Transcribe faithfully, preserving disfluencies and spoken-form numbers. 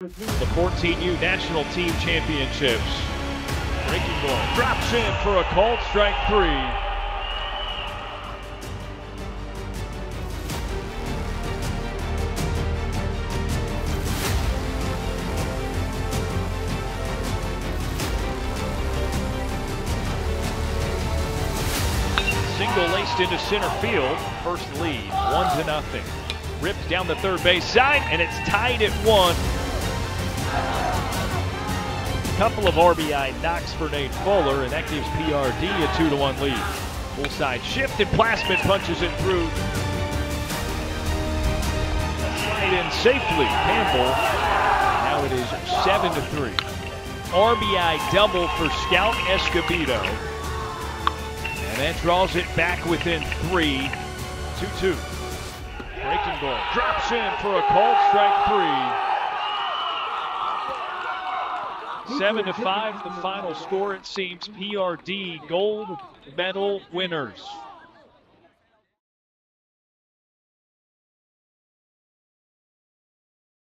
The fourteen U National Team Championships. Breaking ball drops in for a called strike three. Single laced into center field. First lead, one to nothing. Ripped down the third base side, and it's tied at one. Couple of R B I knocks for Nate Fuller, and that gives P R D a two to one lead. Full side shift, and Plasman punches it through. Slide in safely, Campbell. Now it is seven to three. R B I double for Scout Escobedo. And that draws it back within three. two two. Breaking ball drops in for a called strike three. Seven to five, the final score. It seems P R D gold medal winners.